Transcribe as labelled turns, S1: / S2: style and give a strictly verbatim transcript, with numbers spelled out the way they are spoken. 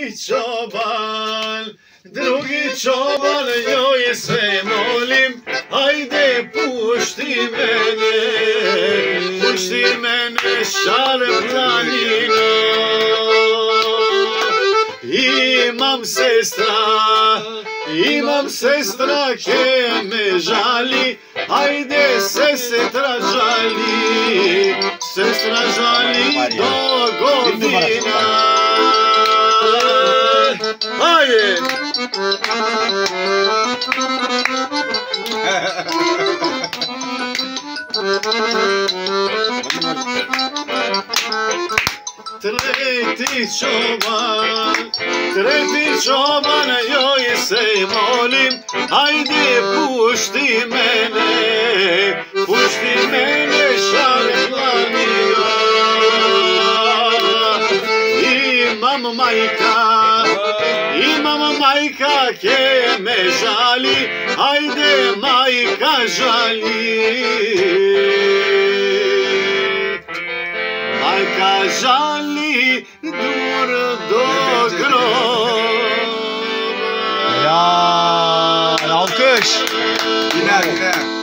S1: Treći čoban, drugi čoban, joj se molim, ajde pušti mene, pušti mene Šarplanino. Imam sestra, imam sestra ke me žali, ajde sestra žali, sestra žali do godina. Ajde! Treti čoban, treti čoban, joj se molim, ajde pušti mene, pušti mene Šarplanino. Imam majka, imam majka ke me žali, ajde majka žali. Majka žali dur do groba.
S2: Ya, alkış.
S3: Yine yine.